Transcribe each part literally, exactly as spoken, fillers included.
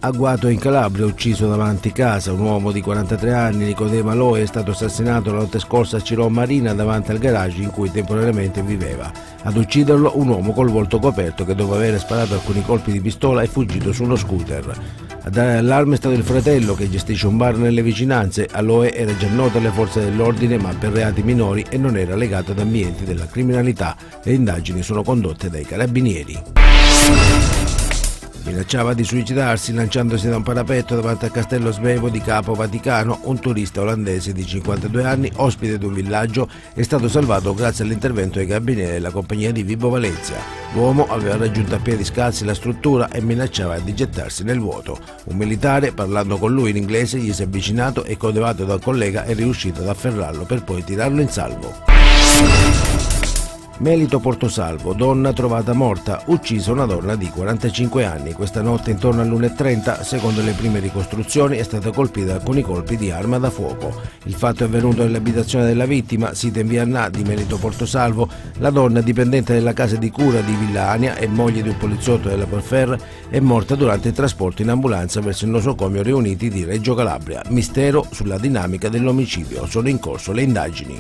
Agguato in Calabria, ucciso davanti casa. Un uomo di quarantatré anni, Nicodemo Aloe, è stato assassinato la notte scorsa a Cirò Marina davanti al garage in cui temporaneamente viveva. Ad ucciderlo un uomo col volto coperto che dopo aver sparato alcuni colpi di pistola è fuggito su uno scooter. A dare allarme è stato il fratello che gestisce un bar nelle vicinanze. Aloe era già noto alle forze dell'ordine ma per reati minori e non era legato ad ambienti della criminalità. Le indagini sono condotte dai carabinieri. Minacciava di suicidarsi lanciandosi da un parapetto davanti al castello Svevo di Capo Vaticano. Un turista olandese di cinquantadue anni, ospite di un villaggio, è stato salvato grazie all'intervento dei carabinieri della compagnia di Vibo Valencia. L'uomo aveva raggiunto a piedi scalzi la struttura e minacciava di gettarsi nel vuoto. Un militare, parlando con lui in inglese, gli si è avvicinato e, coadiuvato da un collega, è riuscito ad afferrarlo per poi tirarlo in salvo. Melito Portosalvo, donna trovata morta, uccisa una donna di quarantacinque anni. Questa notte intorno alle l'una e trenta, secondo le prime ricostruzioni, è stata colpita da alcuni colpi di arma da fuoco. Il fatto è avvenuto nell'abitazione della vittima, sita in via Annà di Melito Portosalvo. La donna, dipendente della casa di cura di Villa Ania e moglie di un poliziotto della Porfer, è morta durante il trasporto in ambulanza verso il nosocomio Riuniti di Reggio Calabria. Mistero sulla dinamica dell'omicidio. Sono in corso le indagini.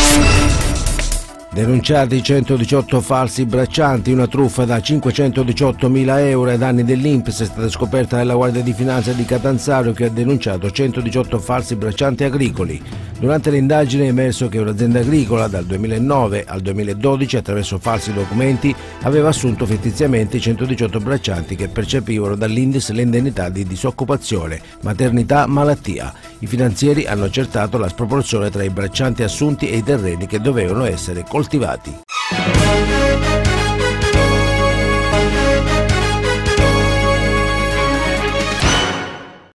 Denunciati centodiciotto falsi braccianti, una truffa da cinquecentodiciottomila euro ai danni dell'I N P S è stata scoperta dalla Guardia di Finanza di Catanzaro, che ha denunciato centodiciotto falsi braccianti agricoli. Durante le indagini è emerso che un'azienda agricola dal duemilanove al duemiladodici, attraverso falsi documenti, aveva assunto fittiziamente centodiciotto braccianti che percepivano dall'I N D I S le indennità di disoccupazione, maternità, malattia. I finanzieri hanno accertato la sproporzione tra i braccianti assunti e i terreni che dovevano essere coltivati.